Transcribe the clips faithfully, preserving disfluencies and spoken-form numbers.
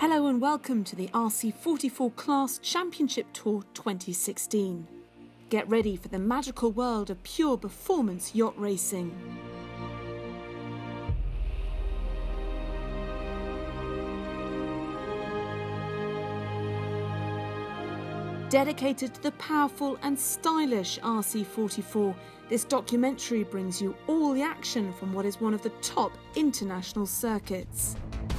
Hello and welcome to the R C forty-four Class Championship Tour twenty sixteen. Get ready for the magical world of pure performance yacht racing. Dedicated to the powerful and stylish R C forty-four, this documentary brings you all the action from what is one of the top international circuits.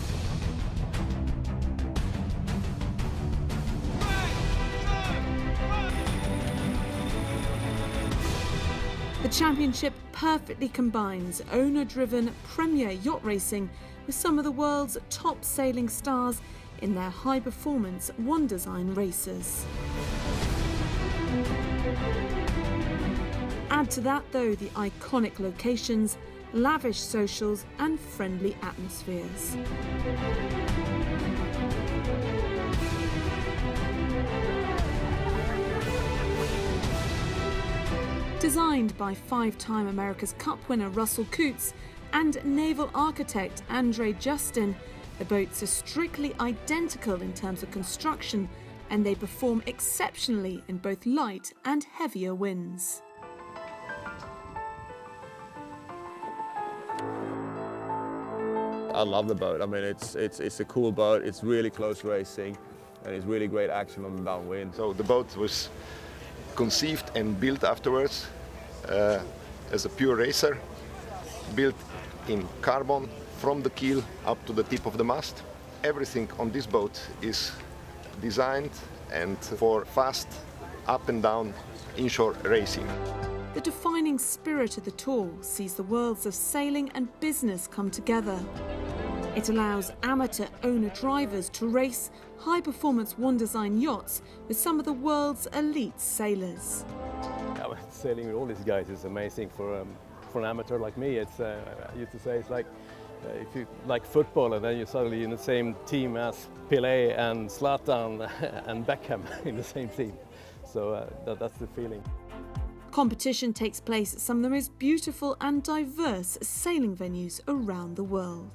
The championship perfectly combines owner-driven premier yacht racing with some of the world's top sailing stars in their high-performance one-design races. Add to that, though, the iconic locations, lavish socials and friendly atmospheres. Designed by five-time America's Cup winner Russell Coutts and naval architect Andre Justin, the boats are strictly identical in terms of construction, and they perform exceptionally in both light and heavier winds. I love the boat. I mean, it's, it's, it's a cool boat, it's really close racing, and it's really great action on downwind. So the boat was conceived and built afterwards uh, as a pure racer, built in carbon from the keel up to the tip of the mast. Everything on this boat is designed and for fast up and down inshore racing. The defining spirit of the tour sees the worlds of sailing and business come together. It allows amateur owner-drivers to race high-performance one-design yachts with some of the world's elite sailors. Yeah, well, sailing with all these guys is amazing for, um, for an amateur like me. It's, uh, I used to say it's like uh, if you like football and then you're suddenly in the same team as Pelé and Zlatan and Beckham in the same team. So uh, that, that's the feeling. Competition takes place at some of the most beautiful and diverse sailing venues around the world.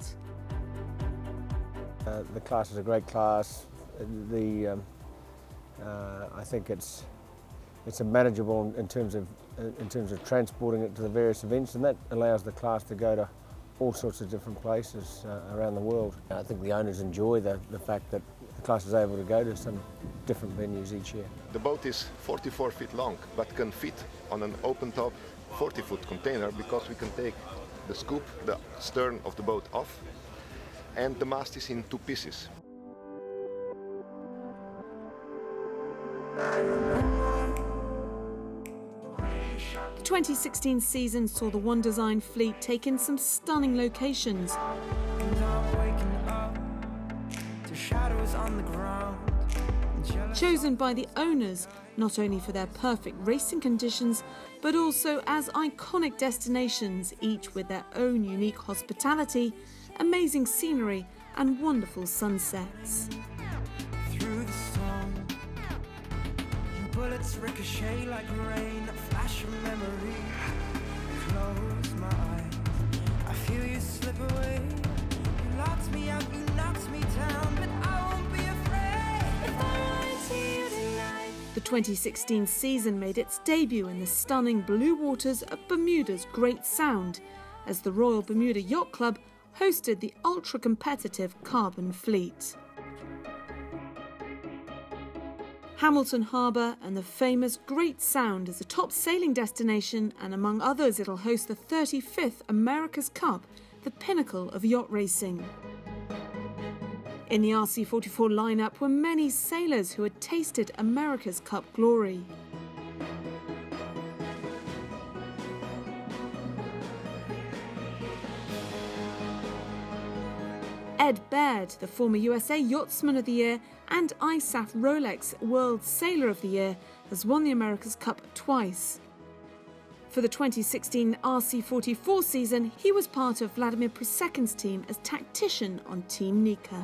Uh, the class is a great class. The, um, uh, I think it's it's a manageable in terms of in terms of transporting it to the various events, and that allows the class to go to all sorts of different places uh, around the world. I think the owners enjoy the, the fact that the class is able to go to some different venues each year. The boat is forty-four feet long, but can fit on an open-top forty foot container because we can take the scoop, the stern of the boat off, and the mast is in two pieces. The twenty sixteen season saw the One Design fleet take in some stunning locations. Chosen by the owners not only for their perfect racing conditions, but also as iconic destinations, each with their own unique hospitality, amazing scenery and wonderful sunsets. Through the storm, your bullets ricochet like rain, a flash of memory. Close my eyes, I feel you slip away. You locked me out, you knocked me down, but I won't be afraid if I run to you tonight. The twenty sixteen season made its debut in the stunning blue waters of Bermuda's Great Sound, as the Royal Bermuda Yacht Club hosted the ultra-competitive Carbon Fleet. Hamilton Harbour and the famous Great Sound is a top sailing destination, and among others it'll host the thirty-fifth America's Cup, the pinnacle of yacht racing. In the R C forty-four lineup were many sailors who had tasted America's Cup glory. Ed Baird, the former U S A Yachtsman of the Year and I S A F Rolex World Sailor of the Year, has won the America's Cup twice. For the twenty sixteen R C forty-four season, he was part of Vladimir Prosekin's team as tactician on Team Nika.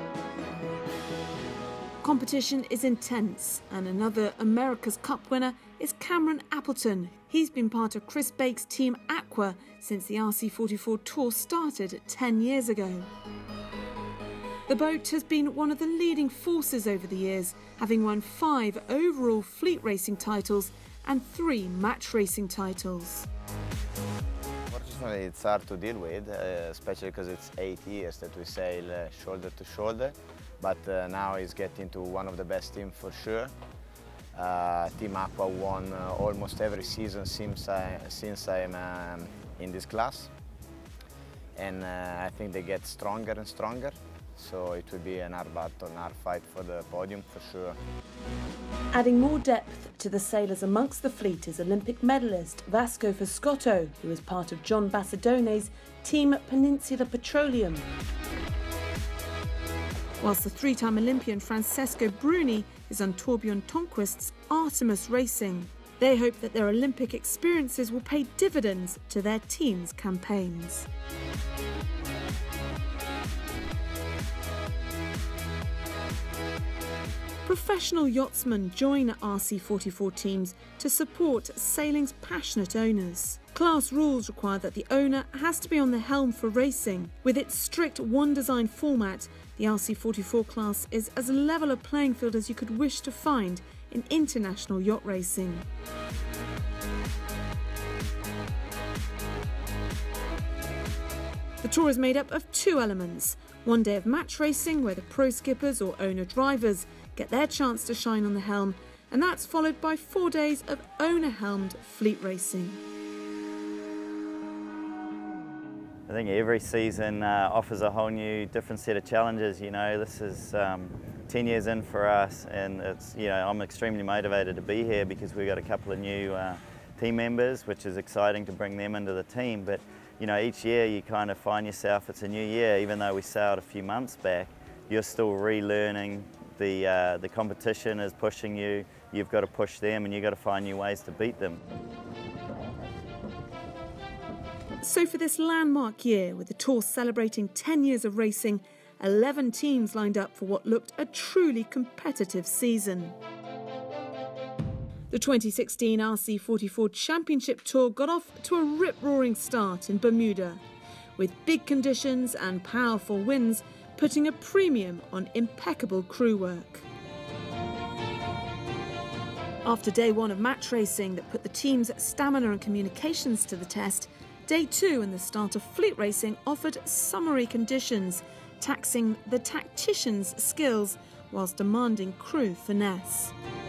Competition is intense, and another America's Cup winner is Cameron Appleton. He's been part of Chris Bake's team Aqua since the R C forty-four Tour started ten years ago. The boat has been one of the leading forces over the years, having won five overall fleet racing titles and three match racing titles. Unfortunately, it's hard to deal with, uh, especially because it's eight years that we sail uh, shoulder to shoulder, but uh, now it's getting to one of the best teams for sure. Uh, Team Aqua won uh, almost every season since, I, since I'm um, in this class, and uh, I think they get stronger and stronger. So it will be an hard battle, an hard fight for the podium for sure. Adding more depth to the sailors amongst the fleet is Olympic medalist Vasco Foscotto, who is part of John Bassidone's team Peninsula Petroleum. Whilst the three-time Olympian Francesco Bruni is on Torbjörn Tonquist's Artemis Racing. They hope that their Olympic experiences will pay dividends to their team's campaigns. Professional yachtsmen join R C forty-four teams to support sailing's passionate owners. Class rules require that the owner has to be on the helm for racing. With its strict one-design format, the R C forty-four class is as level a playing field as you could wish to find in international yacht racing. The tour is made up of two elements. One day of match racing, where the pro skippers or owner drivers get their chance to shine on the helm, and that's followed by four days of owner-helmed fleet racing. I think every season uh, offers a whole new, different set of challenges. You know, this is um, ten years in for us, and it's, you know, I'm extremely motivated to be here because we've got a couple of new uh, team members, which is exciting to bring them into the team. But you know, each year you kind of find yourself, it's a new year, even though we sailed a few months back, you're still relearning. The, uh, the competition is pushing you, you've got to push them, and you've got to find new ways to beat them. So for this landmark year, with the tour celebrating ten years of racing, eleven teams lined up for what looked a truly competitive season. The twenty sixteen R C forty-four Championship Tour got off to a rip-roaring start in Bermuda, with big conditions and powerful winds putting a premium on impeccable crew work. After day one of match racing that put the team's stamina and communications to the test, day two and the start of fleet racing offered summary conditions, taxing the tactician's skills whilst demanding crew finesse.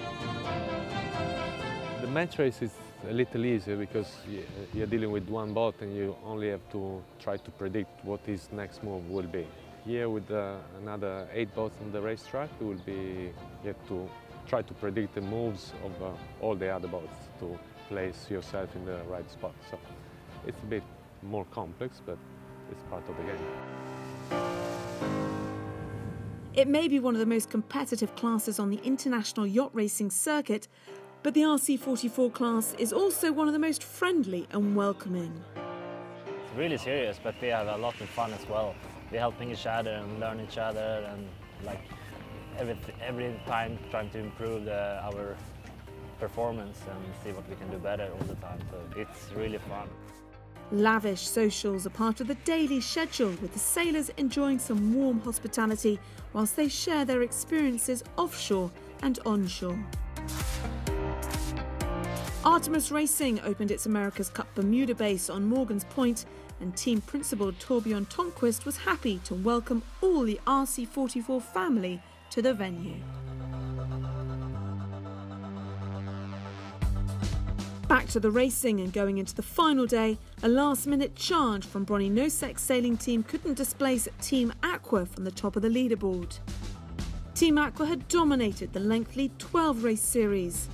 The match race is a little easier because you're dealing with one boat and you only have to try to predict what his next move will be. Here with uh, another eight boats on the racetrack, it will be, you have to try to predict the moves of uh, all the other boats to place yourself in the right spot. So it's a bit more complex, but it's part of the game. It may be one of the most competitive classes on the international yacht racing circuit, but the R C forty-four class is also one of the most friendly and welcoming. It's really serious, but we have a lot of fun as well. We're helping each other and learn each other, and like every, every time trying to improve the, our performance and see what we can do better all the time. So it's really fun. Lavish socials are part of the daily schedule, with the sailors enjoying some warm hospitality whilst they share their experiences offshore and onshore. Artemis Racing opened its America's Cup Bermuda base on Morgan's Point, and team principal Torbjörn Tonquist was happy to welcome all the R C forty-four family to the venue. Back to the racing, and going into the final day, a last-minute charge from Bronny Nosek's sailing team couldn't displace Team Aqua from the top of the leaderboard. Team Aqua had dominated the lengthy twelve-race series.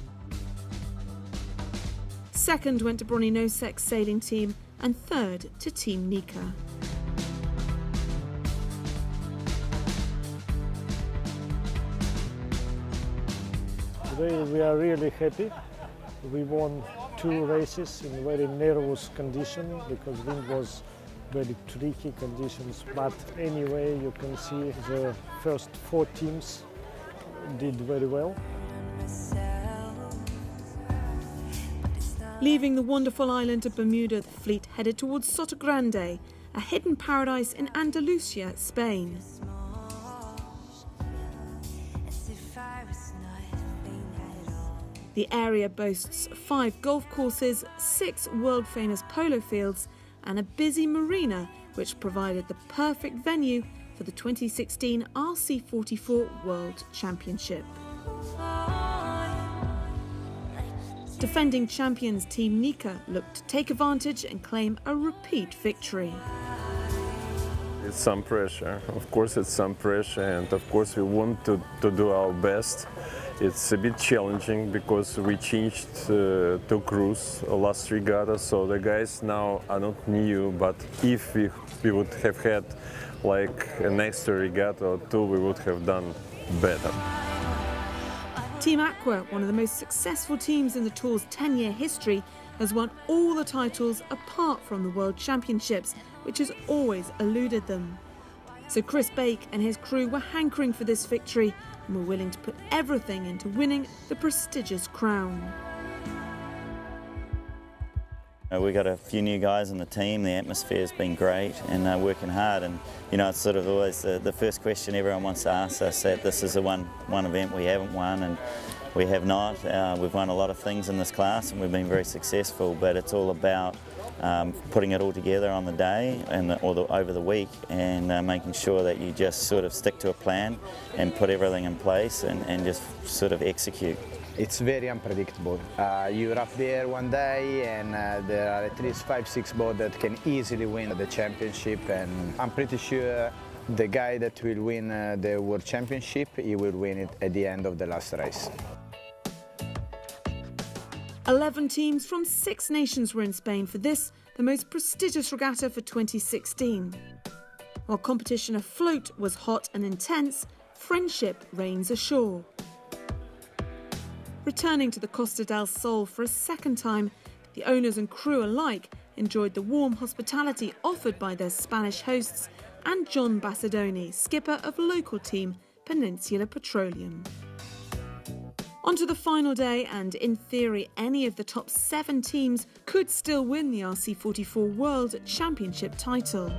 Second went to Bronny Nosek's sailing team, and third to Team Nika. Today we are really happy. We won two races in very nervous condition because wind was very tricky conditions. But anyway, you can see the first four teams did very well. Leaving the wonderful island of Bermuda, the fleet headed towards Sotogrande, a hidden paradise in Andalusia, Spain. The area boasts five golf courses, six world-famous polo fields, and a busy marina, which provided the perfect venue for the twenty sixteen R C forty-four World Championship. Defending champions Team Nika looked to take advantage and claim a repeat victory. It's some pressure, of course it's some pressure, and of course we want to, to do our best. It's a bit challenging because we changed uh, to cruise last regatta, so the guys now are not new, but if we, we would have had like an extra regatta or two, we would have done better. Team Aqua, one of the most successful teams in the Tour's ten-year history, has won all the titles apart from the World Championships, which has always eluded them. So Chris Bake and his crew were hankering for this victory and were willing to put everything into winning the prestigious crown. We got a few new guys in the team, the atmosphere's been great and uh, working hard, and you know it's sort of always the, the first question everyone wants to ask us, that this is the one, one event we haven't won, and we have not. Uh, we've won a lot of things in this class and we've been very successful, but it's all about um, putting it all together on the day and the, or the, over the week, and uh, making sure that you just sort of stick to a plan and put everything in place and, and just sort of execute. It's very unpredictable. Uh, you're up there one day and uh, there are at least five, six boats that can easily win the championship, and I'm pretty sure the guy that will win uh, the World Championship, he will win it at the end of the last race. Eleven teams from six nations were in Spain for this, the most prestigious regatta for twenty sixteen. While competition afloat was hot and intense, friendship reigns ashore. Returning to the Costa del Sol for a second time, the owners and crew alike enjoyed the warm hospitality offered by their Spanish hosts and John Bassadoni, skipper of local team Peninsula Petroleum. On to the final day, and in theory any of the top seven teams could still win the R C forty-four World Championship title.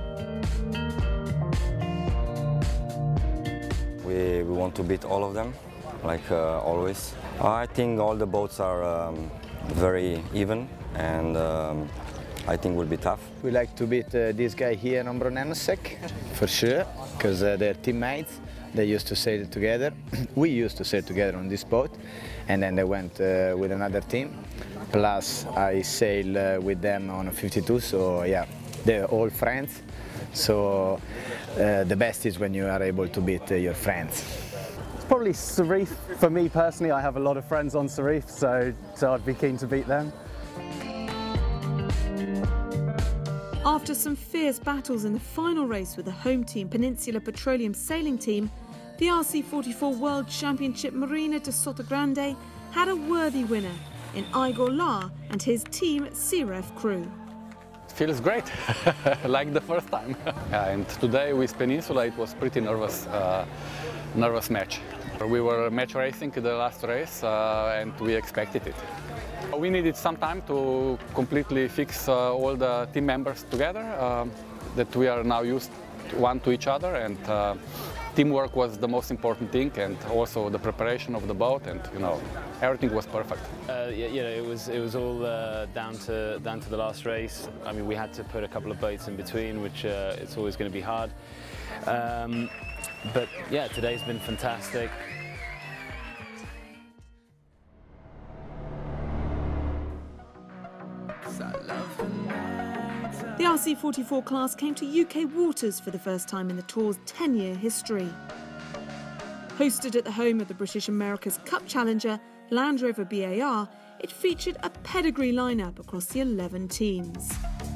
We, we want to beat all of them, like uh, always. I think all the boats are um, very even, and um, I think will be tough. We like to beat uh, this guy here, Nombro Nanosec, for sure, because uh, they're teammates. They used to sail together. We used to sail together on this boat, and then they went uh, with another team. Plus, I sail uh, with them on a fifty-two, so yeah, they're all friends. So uh, the best is when you are able to beat uh, your friends. Probably Serif. For me personally, I have a lot of friends on Serif, so, so I'd be keen to beat them. After some fierce battles in the final race with the home team Peninsula Petroleum sailing team, the R C forty-four World Championship Marina de Sotogrande had a worthy winner in Igor La and his Team C-Ref crew. Feels great, like the first time. And today with Peninsula it was pretty nervous, uh, nervous match. We were match racing the last race uh, and we expected it. We needed some time to completely fix uh, all the team members together, uh, that we are now used one to each other, and uh, teamwork was the most important thing, and also the preparation of the boat, and you know, everything was perfect. Uh, yeah, you know, it was it was all uh, down to down to the last race. I mean, we had to put a couple of boats in between, which uh, it's always going to be hard. Um, but yeah, today's been fantastic. The R C forty-four class came to U K waters for the first time in the Tour's ten-year history. Hosted at the home of the British America's Cup challenger, Land Rover B A R, it featured a pedigree lineup across the eleven teams.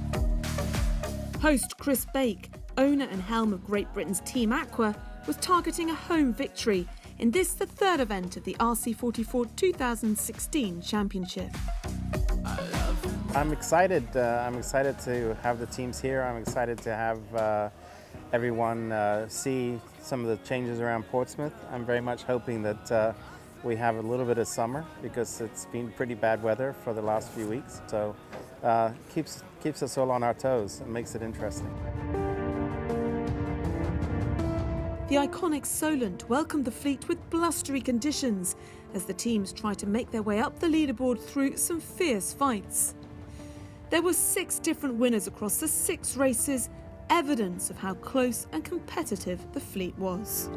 Host Chris Bake, owner and helm of Great Britain's Team Aqua, was targeting a home victory in this, the third event of the R C forty-four two thousand sixteen Championship. I'm excited. Uh, I'm excited to have the teams here. I'm excited to have uh, everyone uh, see some of the changes around Portsmouth. I'm very much hoping that uh, we have a little bit of summer because it's been pretty bad weather for the last few weeks. So uh, keeps keeps us all on our toes and makes it interesting. The iconic Solent welcomed the fleet with blustery conditions as the teams tried to make their way up the leaderboard through some fierce fights. There were six different winners across the six races, evidence of how close and competitive the fleet was.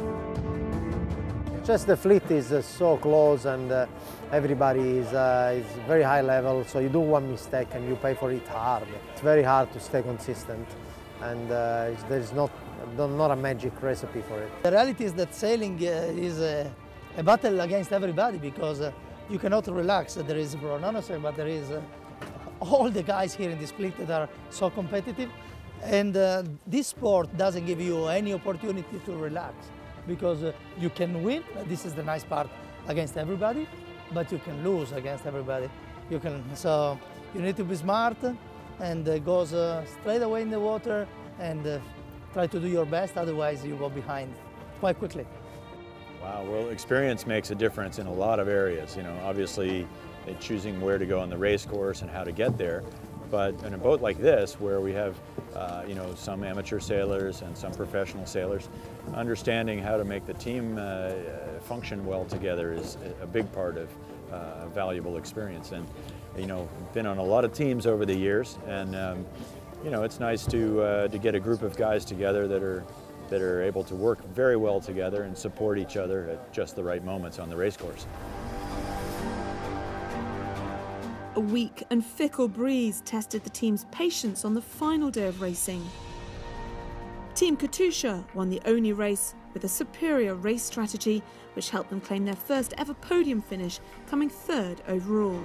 Just the fleet is uh, so close, and uh, everybody is, uh, is very high level, so you do one mistake and you pay for it hard. It's very hard to stay consistent, and uh, there's not, not a magic recipe for it. The reality is that sailing uh, is a, a battle against everybody, because uh, you cannot relax. There is Brunanosen, but there is uh, all the guys here in this fleet that are so competitive, and uh, this sport doesn't give you any opportunity to relax, because uh, you can win, this is the nice part, against everybody, but you can lose against everybody. You can, so you need to be smart and uh, go uh, straight away in the water and uh, try to do your best, otherwise you go behind quite quickly. Wow, well, experience makes a difference in a lot of areas. You know, obviously uh, choosing where to go on the race course and how to get there. But in a boat like this, where we have, uh, you know, some amateur sailors and some professional sailors, understanding how to make the team uh, function well together is a big part of uh, valuable experience. And, you know, been on a lot of teams over the years, and um, you know, it's nice to uh, to get a group of guys together that are that are able to work very well together and support each other at just the right moments on the race course. A weak and fickle breeze tested the team's patience on the final day of racing. Team Katusha won the Oni race with a superior race strategy, which helped them claim their first ever podium finish, coming third overall.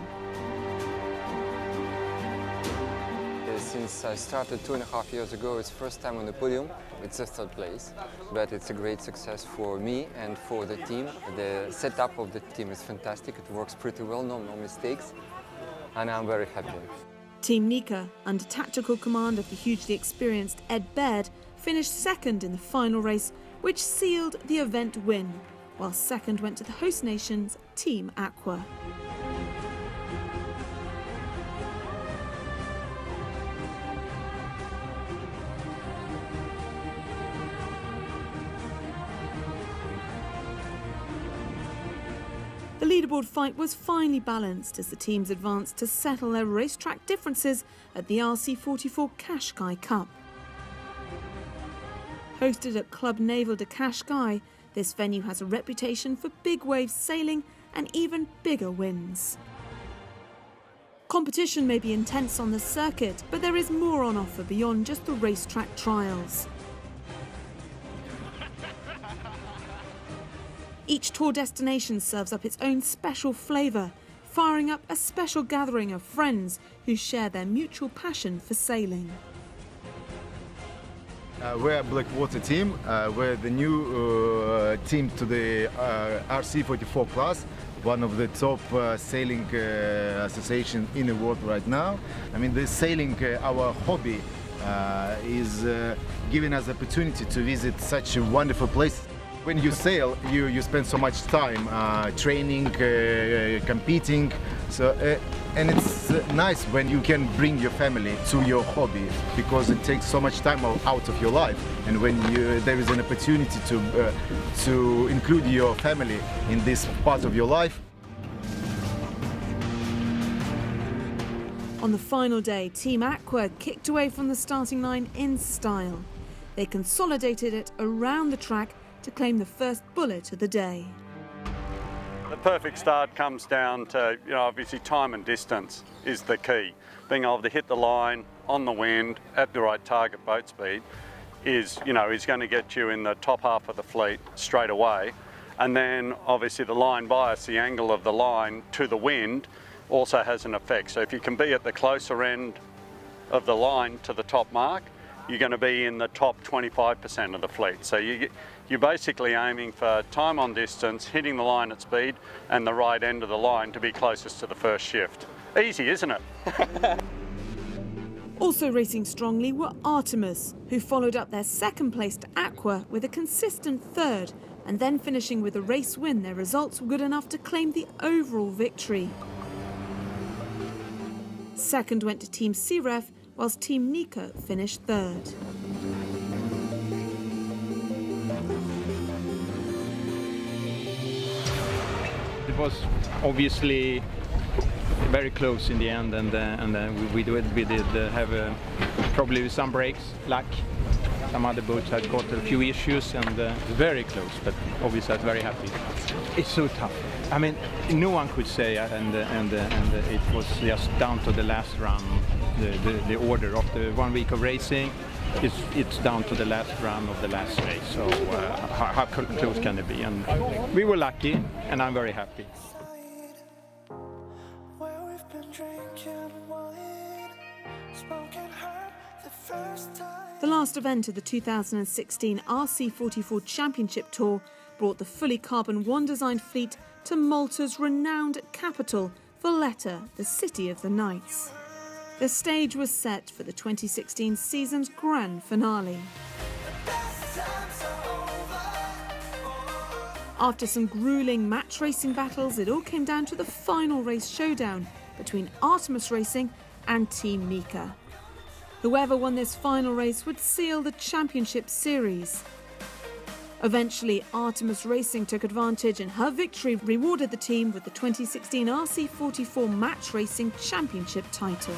Since I started two and a half years ago, it's first time on the podium. It's a third place, but it's a great success for me and for the team. The setup of the team is fantastic. It works pretty well, no, no mistakes, and I'm very happy. Team Nika, under tactical command of the hugely experienced Ed Baird, finished second in the final race, which sealed the event win, while second went to the host nation's Team Aqua. The leaderboard fight was finely balanced as the teams advanced to settle their racetrack differences at the R C forty-four Qashqai Cup. Hosted at Club Naval de Qashqai, this venue has a reputation for big wave sailing and even bigger winds. Competition may be intense on the circuit, but there is more on offer beyond just the racetrack trials. Each tour destination serves up its own special flavour, firing up a special gathering of friends who share their mutual passion for sailing. Uh, we're a Blackwater team. Uh, we're the new uh, team to the uh, R C forty-four class, one of the top uh, sailing uh, associations in the world right now. I mean, the sailing, uh, our hobby, uh, is uh, giving us the opportunity to visit such a wonderful place. When you sail, you, you spend so much time uh, training, uh, competing, so, uh, and it's uh, nice when you can bring your family to your hobby, because it takes so much time out of your life, and when you, there is an opportunity to, uh, to include your family in this part of your life. On the final day, Team Aqua kicked away from the starting line in style. They consolidated it around the track to claim the first bullet of the day. The perfect start comes down to, you know, obviously time and distance is the key. Being able to hit the line on the wind at the right target boat speed is, you know, is going to get you in the top half of the fleet straight away. And then obviously the line bias, the angle of the line to the wind, also has an effect. So if you can be at the closer end of the line to the top mark, you're going to be in the top twenty-five percent of the fleet. So you get, you're basically aiming for time on distance, hitting the line at speed, and the right end of the line to be closest to the first shift. Easy, isn't it? Also racing strongly were Artemis, who followed up their second place to Aqua with a consistent third, and then finishing with a race win, their results were good enough to claim the overall victory. Second went to Team C R E F, whilst Team Nika finished third. It was obviously very close in the end, and uh, and uh, we, we did, we did uh, have uh, probably some breaks, luck. Some other boats had got a few issues, and uh, very close, but obviously I was very happy. It's so tough. I mean, no one could say, uh, and uh, and uh, and uh, it was just down to the last run, the, the, the order. After one week of racing, it's, it's down to the last run of the last race, so uh, how, how close can it be? And we were lucky, and I'm very happy. The last event of the two thousand sixteen R C forty-four Championship Tour brought the fully carbon one-designed fleet to Malta's renowned capital, Valletta, the city of the Knights. The stage was set for the twenty sixteen season's grand finale. After some gruelling match racing battles, it all came down to the final race showdown between Artemis Racing and Team Nika. Whoever won this final race would seal the championship series. Eventually, Artemis Racing took advantage, and her victory rewarded the team with the twenty sixteen R C forty-four Match Racing Championship title.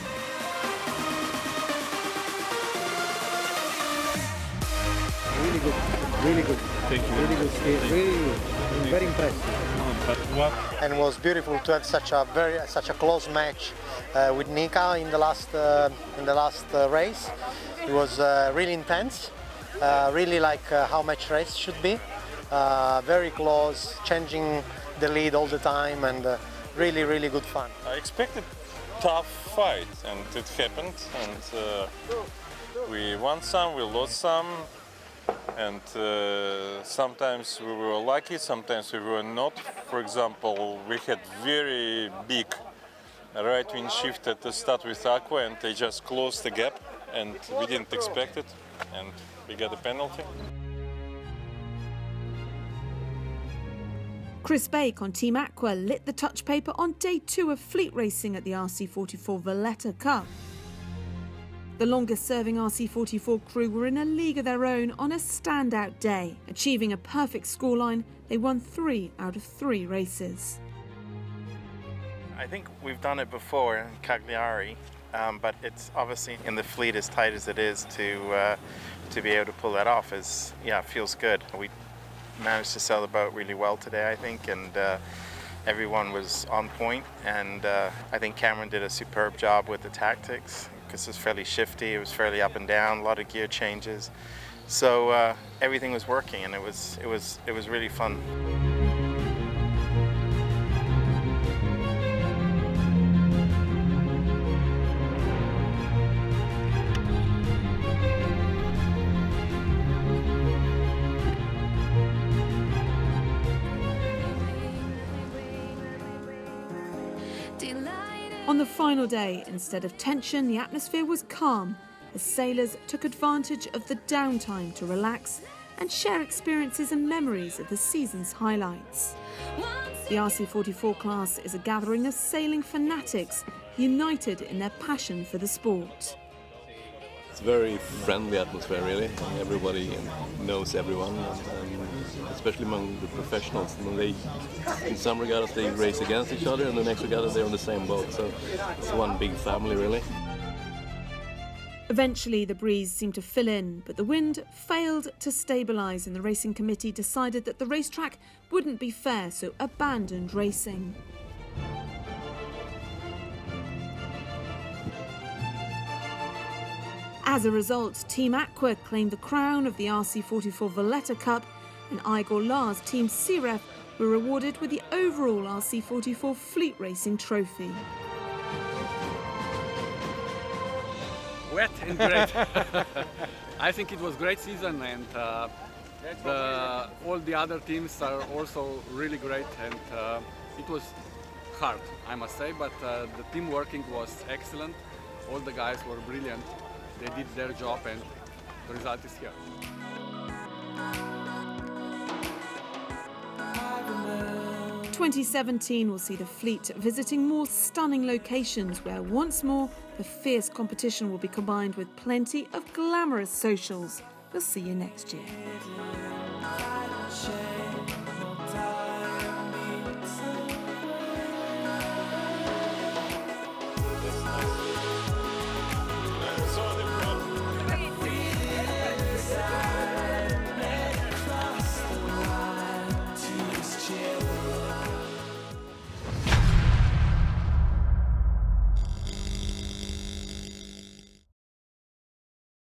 Really good, really good. Thank you. Really good, Thank really you. good. Very impressive. And it was beautiful to have such a very such a close match uh, with Nika in the last uh, in the last uh, race. It was uh, really intense, uh, really like uh, how match race should be. Uh, very close, changing the lead all the time, and uh, really really good fun. I expected tough fight, and it happened. And uh, we won some, we lost some. And uh, sometimes we were lucky, sometimes we were not. For example, we had very big right wing shift at the start with Aqua, and they just closed the gap, and we didn't expect it, and we got a penalty. Chris Bake on Team Aqua lit the touch paper on day two of fleet racing at the R C forty-four Valletta Cup. The longest-serving R C forty-four crew were in a league of their own on a standout day. Achieving a perfect scoreline, they won three out of three races. I think we've done it before in Cagliari, um, but it's obviously in the fleet as tight as it is to uh, to be able to pull that off. Is yeah, it feels good. We managed to sell the boat really well today, I think, and uh, everyone was on point. And uh, I think Cameron did a superb job with the tactics. This was fairly shifty, it was fairly up and down, a lot of gear changes. So uh, everything was working, and it was, it was, it was really fun. On the final day, instead of tension, the atmosphere was calm as sailors took advantage of the downtime to relax and share experiences and memories of the season's highlights. The R C forty-four class is a gathering of sailing fanatics united in their passion for the sport. It's a very friendly atmosphere, really. Everybody knows everyone, and especially among the professionals. When they, in some regatas, they race against each other, and the next regatta they're on the same boat. So it's one big family, really. Eventually, the breeze seemed to fill in, but the wind failed to stabilise, and the racing committee decided that the racetrack wouldn't be fair, so abandoned racing. As a result, Team Aqua claimed the crown of the R C forty-four Valletta Cup, and Igor Lars' Team C R E F were rewarded with the overall R C forty-four Fleet Racing Trophy. Wet and great. I think it was a great season, and uh, the, all the other teams are also really great, and uh, it was hard, I must say, but uh, the team working was excellent. All the guys were brilliant. They did their job, and the result is here. twenty seventeen will see the fleet visiting more stunning locations where once more the fierce competition will be combined with plenty of glamorous socials. We'll see you next year.